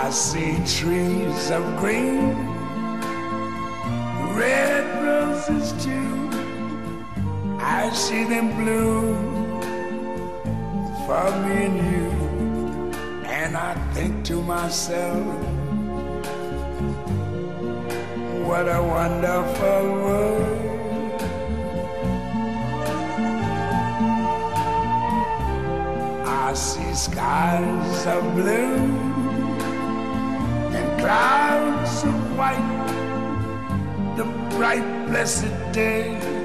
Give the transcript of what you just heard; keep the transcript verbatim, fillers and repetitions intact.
see trees of green, red roses too. I see them bloom for me and you. And I think to myself, what a wonderful world. I see skies of blue and clouds of white, the bright blessed day.